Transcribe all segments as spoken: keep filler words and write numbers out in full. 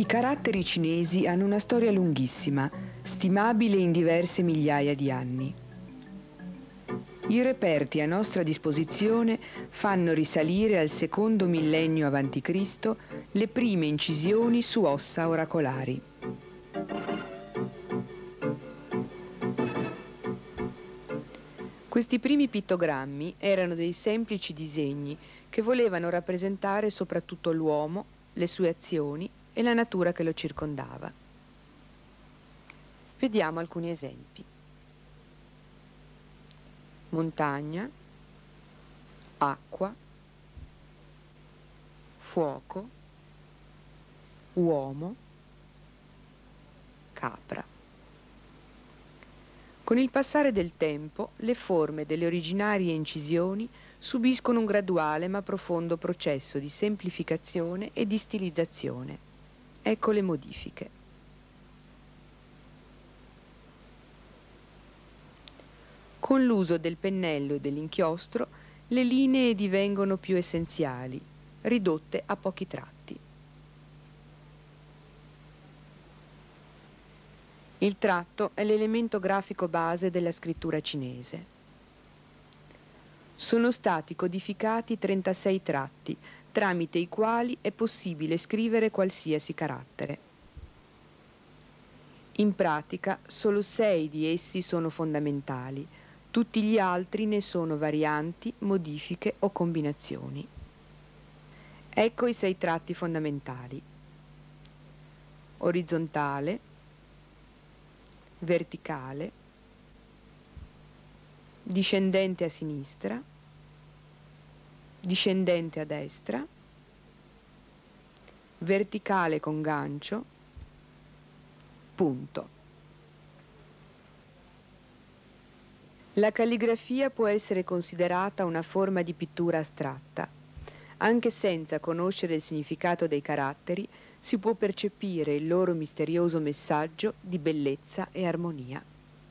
caratteri cinesi hanno una storia lunghissima, stimabile in diverse migliaia di anni. I reperti a nostra disposizione fanno risalire al secondo millennio avanti Cristo le prime incisioni su ossa oracolari. Questi primi pittogrammi erano dei semplici disegni che volevano rappresentare soprattutto l'uomo, le sue azioni e la natura che lo circondava. Vediamo alcuni esempi. Montagna, acqua, fuoco, uomo, capra. Con il passare del tempo, le forme delle originarie incisioni subiscono un graduale ma profondo processo di semplificazione e di stilizzazione. Ecco le modifiche. Con l'uso del pennello e dell'inchiostro, le linee divengono più essenziali, ridotte a pochi tratti. Il tratto è l'elemento grafico base della scrittura cinese. Sono stati codificati trentasei tratti, tramite i quali è possibile scrivere qualsiasi carattere. In pratica, solo sei di essi sono fondamentali, tutti gli altri ne sono varianti, modifiche o combinazioni. Ecco i sei tratti fondamentali: orizzontale, verticale, discendente a sinistra, discendente a destra, verticale con gancio, punto. La calligrafia può essere considerata una forma di pittura astratta. Anche senza conoscere il significato dei caratteri, si può percepire il loro misterioso messaggio di bellezza e armonia.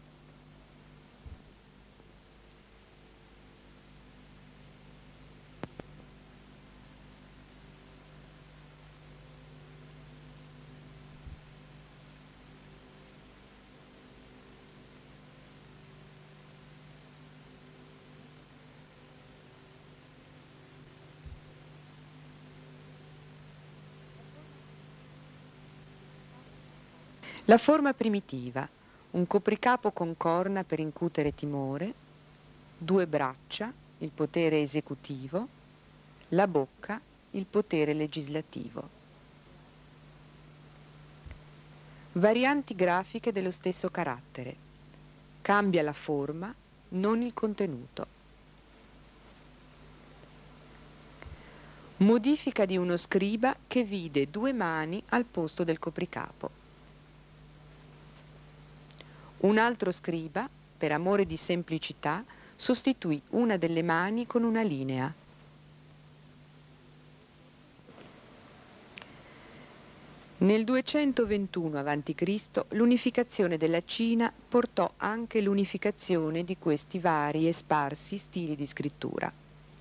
La forma primitiva, un copricapo con corna per incutere timore, due braccia, il potere esecutivo, la bocca, il potere legislativo. Varianti grafiche dello stesso carattere. Cambia la forma, non il contenuto. Modifica di uno scriba che vide due mani al posto del copricapo. Un altro scriba, per amore di semplicità, sostituì una delle mani con una linea. Nel duecentoventuno avanti Cristo l'unificazione della Cina portò anche l'unificazione di questi vari e sparsi stili di scrittura.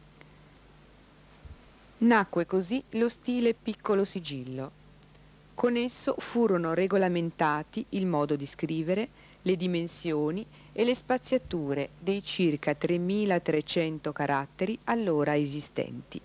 Nacque così lo stile piccolo sigillo. Con esso furono regolamentati il modo di scrivere, le dimensioni e le spaziature dei circa tremilatrecento caratteri allora esistenti.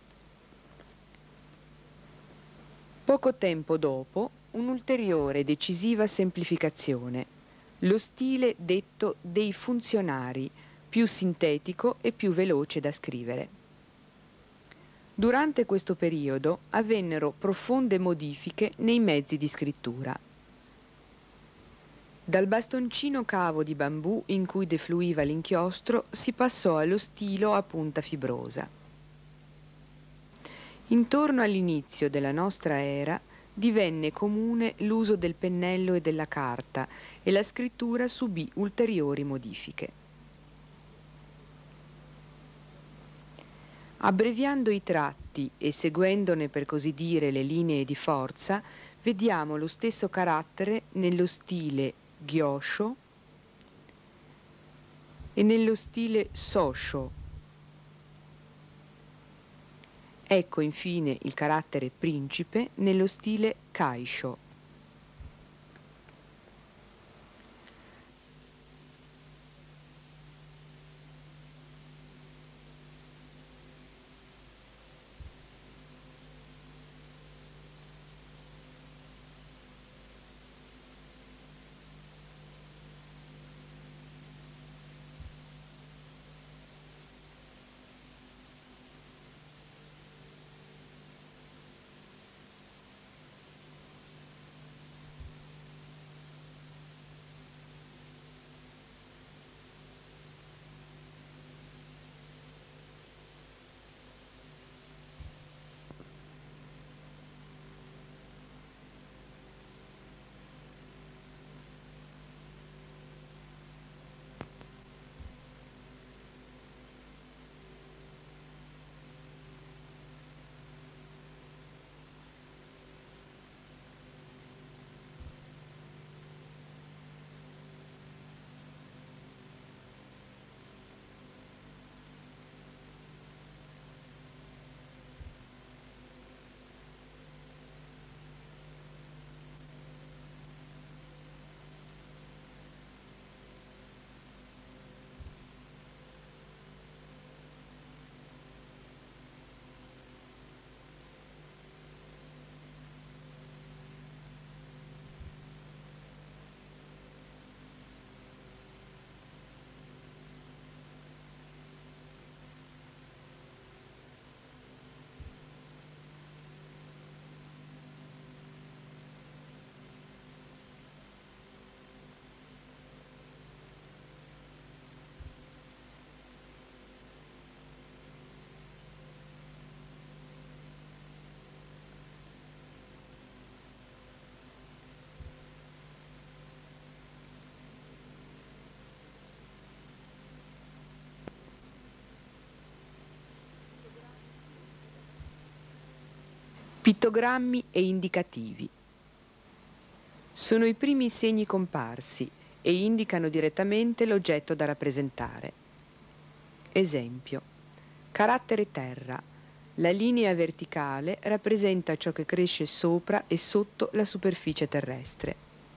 Poco tempo dopo, un'ulteriore decisiva semplificazione, lo stile detto dei funzionari, più sintetico e più veloce da scrivere. Durante questo periodo avvennero profonde modifiche nei mezzi di scrittura. Dal bastoncino cavo di bambù in cui defluiva l'inchiostro si passò allo stilo a punta fibrosa. Intorno all'inizio della nostra era divenne comune l'uso del pennello e della carta e la scrittura subì ulteriori modifiche. Abbreviando i tratti e seguendone per così dire le linee di forza, vediamo lo stesso carattere nello stile Gyosho e nello stile Sosho. Ecco infine il carattere principe nello stile Kaisho. Pittogrammi e indicativi. Sono i primi segni comparsi e indicano direttamente l'oggetto da rappresentare. Esempio: carattere terra. La linea verticale rappresenta ciò che cresce sopra e sotto la superficie terrestre.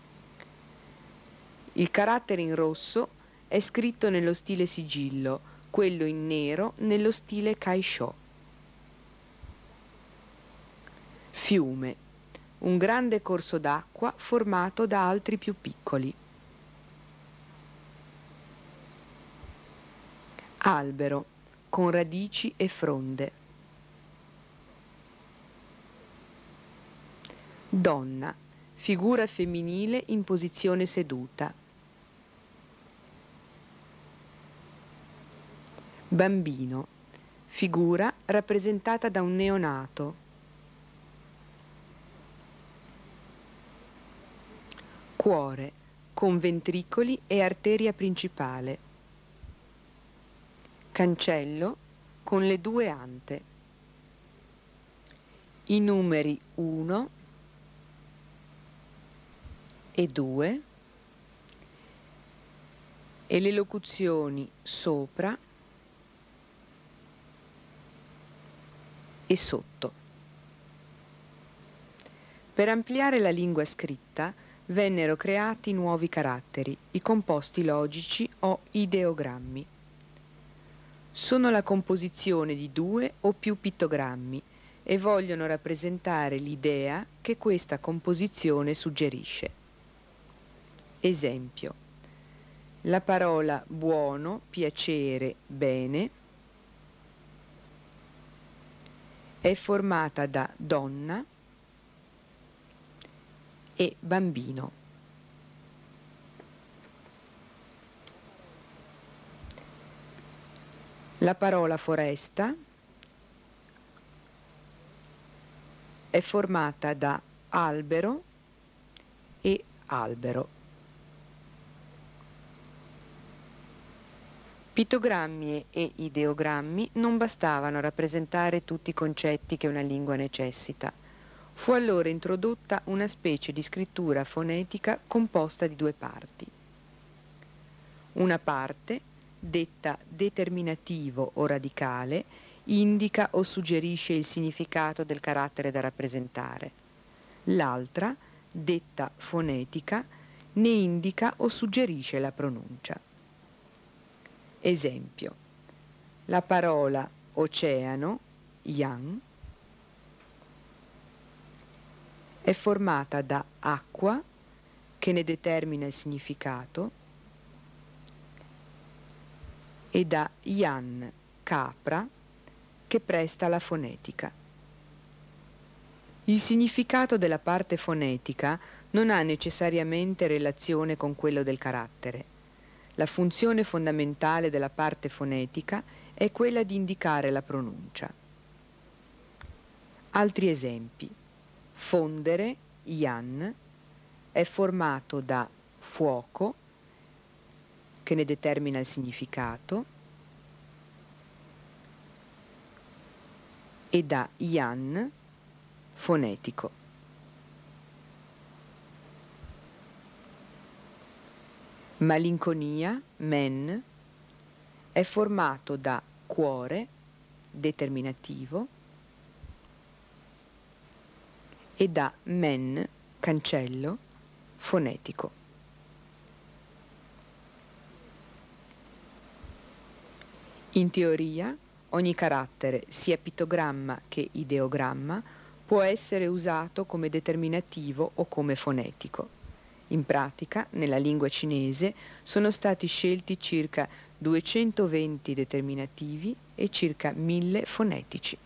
Il carattere in rosso è scritto nello stile sigillo, quello in nero nello stile Kaisho. Fiume. Un grande corso d'acqua formato da altri più piccoli. Albero, con radici e fronde. Donna, figura femminile in posizione seduta. Bambino, figura rappresentata da un neonato. Cuore, con ventricoli e arteria principale. Cancello, con le due ante. I numeri uno e due e le locuzioni sopra e sotto. Per ampliare la lingua scritta vennero creati nuovi caratteri, i composti logici o ideogrammi. Sono la composizione di due o più pittogrammi e vogliono rappresentare l'idea che questa composizione suggerisce. Esempio: la parola buono, piacere, bene è formata da donna e bambino. La parola foresta è formata da albero e albero. Pittogrammi e ideogrammi non bastavano a rappresentare tutti i concetti che una lingua necessita. Fu allora introdotta una specie di scrittura fonetica composta di due parti. Una parte, detta determinativo o radicale, indica o suggerisce il significato del carattere da rappresentare. L'altra, detta fonetica, ne indica o suggerisce la pronuncia. Esempio: la parola oceano, yang, è formata da acqua, che ne determina il significato, e da yan, capra, che presta la fonetica. Il significato della parte fonetica non ha necessariamente relazione con quello del carattere. La funzione fondamentale della parte fonetica è quella di indicare la pronuncia. Altri esempi: fondere, yan, è formato da fuoco, che ne determina il significato, e da yan, fonetico. Malinconia, men, è formato da cuore, determinativo, e da men, cancello, fonetico. In teoria, ogni carattere, sia pittogramma che ideogramma, può essere usato come determinativo o come fonetico. In pratica, nella lingua cinese, sono stati scelti circa duecentoventi determinativi e circa mille fonetici.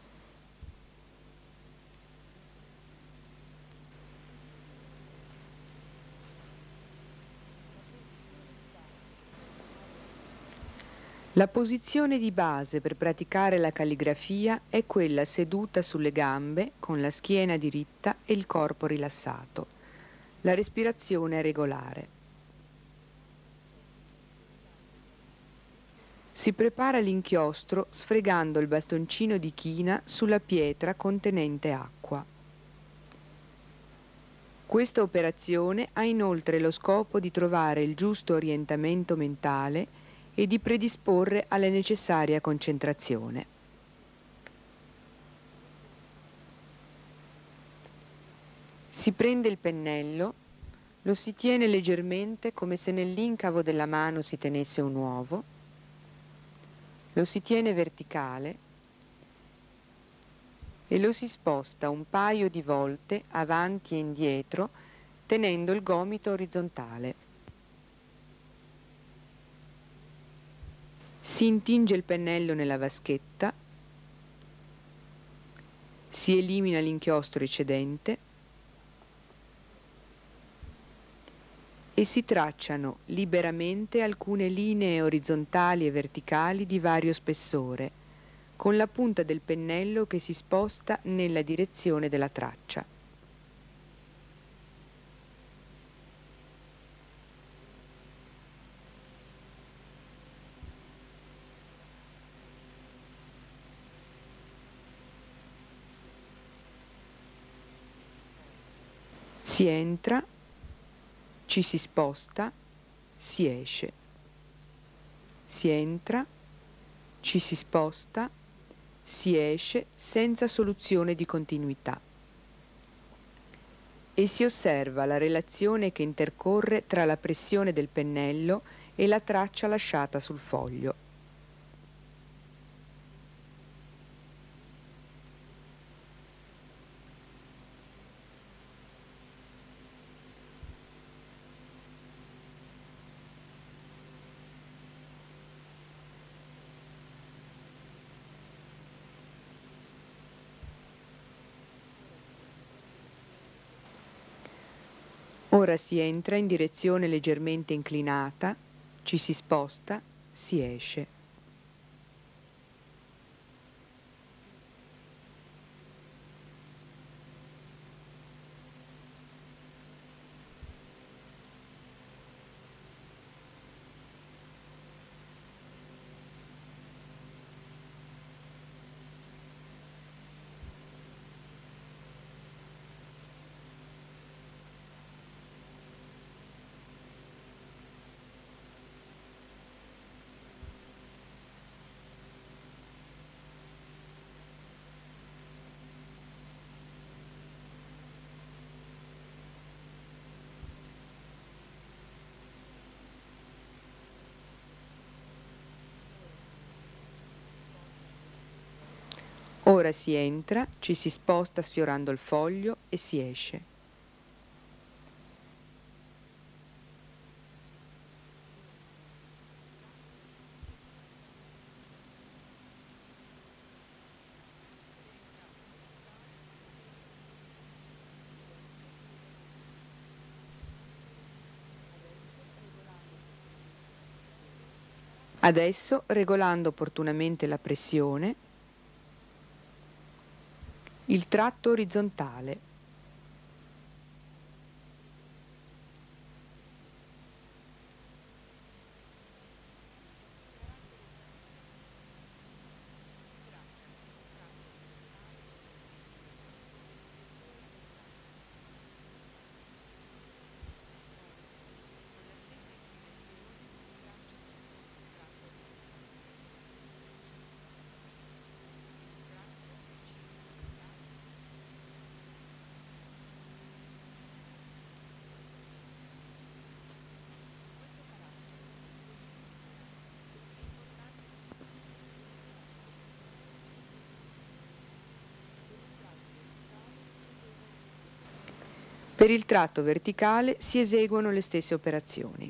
La posizione di base per praticare la calligrafia è quella seduta sulle gambe, con la schiena diritta e il corpo rilassato. La respirazione è regolare. Si prepara l'inchiostro sfregando il bastoncino di china sulla pietra contenente acqua. Questa operazione ha inoltre lo scopo di trovare il giusto orientamento mentale e di predisporre alla necessaria concentrazione. Si prende il pennello, lo si tiene leggermente come se nell'incavo della mano si tenesse un uovo, lo si tiene verticale e lo si sposta un paio di volte avanti e indietro tenendo il gomito orizzontale. Si intinge il pennello nella vaschetta, si elimina l'inchiostro eccedente e si tracciano liberamente alcune linee orizzontali e verticali di vario spessore, con la punta del pennello che si sposta nella direzione della traccia. Si entra, ci si sposta, si esce. Si entra, ci si sposta, si esce senza soluzione di continuità. E si osserva la relazione che intercorre tra la pressione del pennello e la traccia lasciata sul foglio. Ora si entra in direzione leggermente inclinata, ci si sposta, si esce. Ora si entra, ci si sposta sfiorando il foglio e si esce. Adesso, regolando opportunamente la pressione, il tratto orizzontale. Per il tratto verticale si eseguono le stesse operazioni.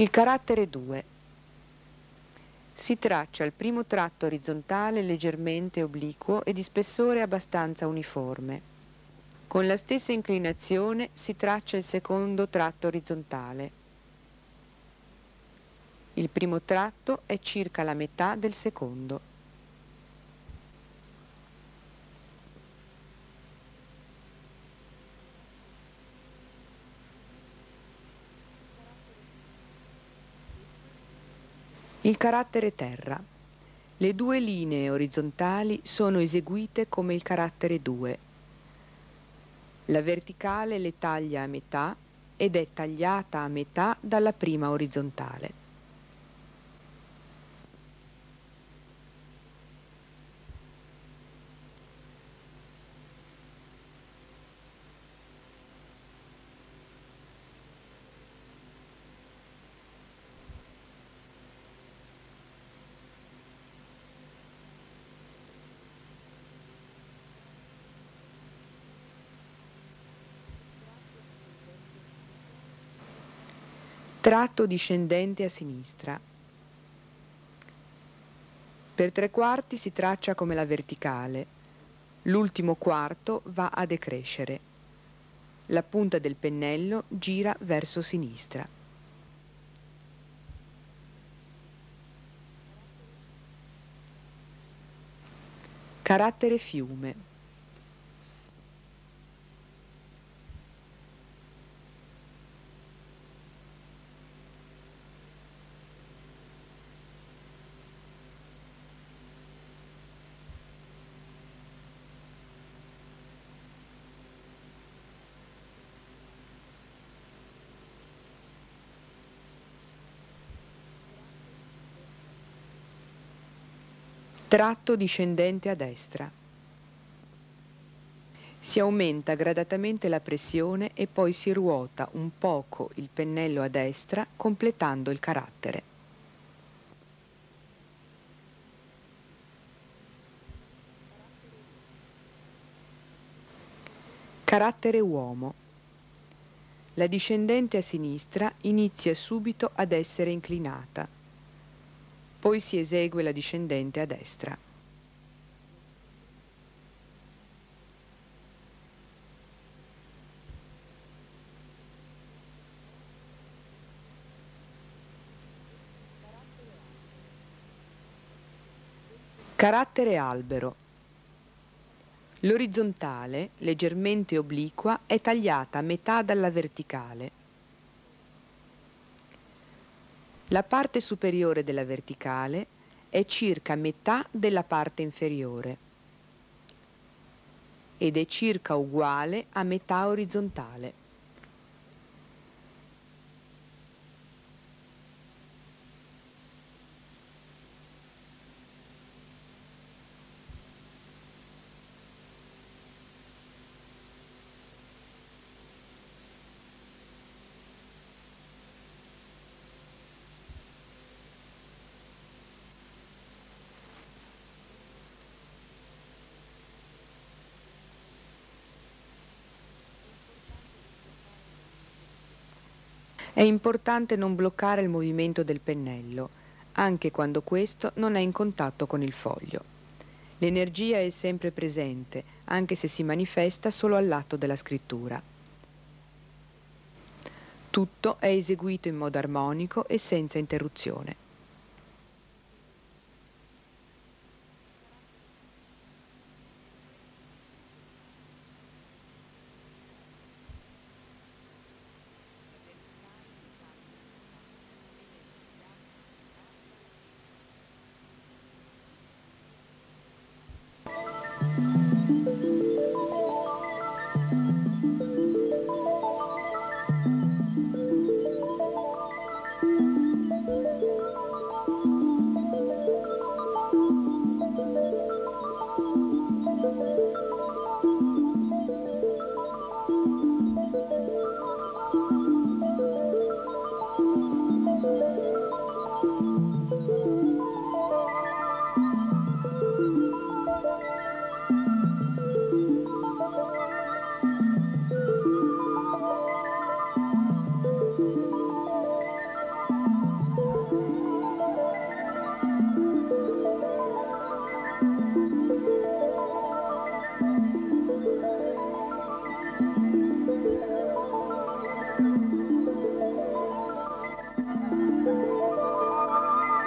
Il carattere due. Si traccia il primo tratto orizzontale leggermente obliquo e di spessore abbastanza uniforme. Con la stessa inclinazione si traccia il secondo tratto orizzontale. Il primo tratto è circa la metà del secondo. Il carattere terra. Le due linee orizzontali sono eseguite come il carattere due. La verticale le taglia a metà ed è tagliata a metà dalla prima orizzontale. Tratto discendente a sinistra. Per tre quarti si traccia come la verticale. L'ultimo quarto va a decrescere. La punta del pennello gira verso sinistra. Carattere fiume. Tratto discendente a destra. Si aumenta gradatamente la pressione e poi si ruota un poco il pennello a destra, completando il carattere. Carattere uomo. La discendente a sinistra inizia subito ad essere inclinata. Poi si esegue la discendente a destra. Carattere albero. L'orizzontale, leggermente obliqua, è tagliata a metà dalla verticale. La parte superiore della verticale è circa metà della parte inferiore ed è circa uguale a metà orizzontale. È importante non bloccare il movimento del pennello, anche quando questo non è in contatto con il foglio. L'energia è sempre presente, anche se si manifesta solo all'atto della scrittura. Tutto è eseguito in modo armonico e senza interruzione.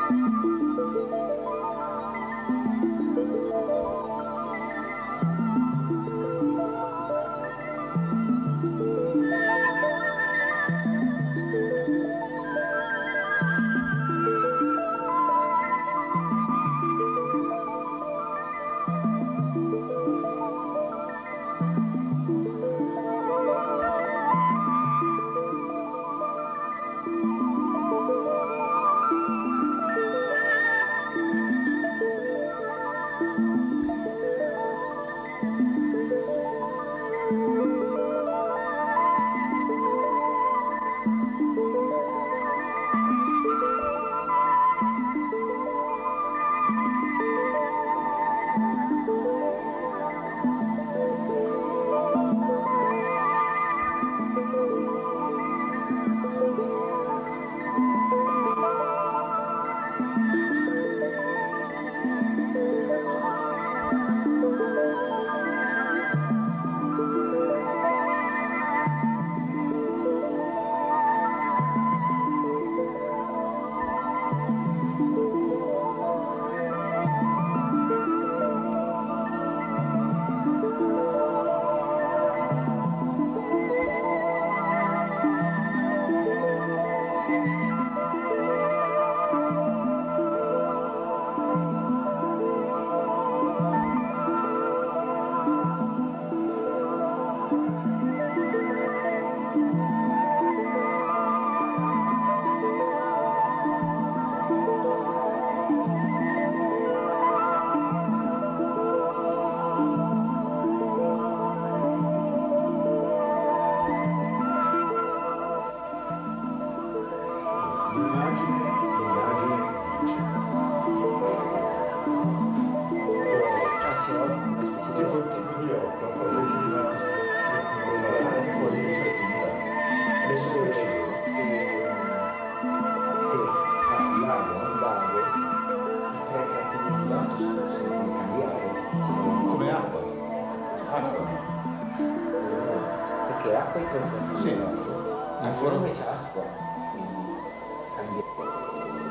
Perché acqua e concentrazione? Sì, in forma c'è acqua, quindi cambia.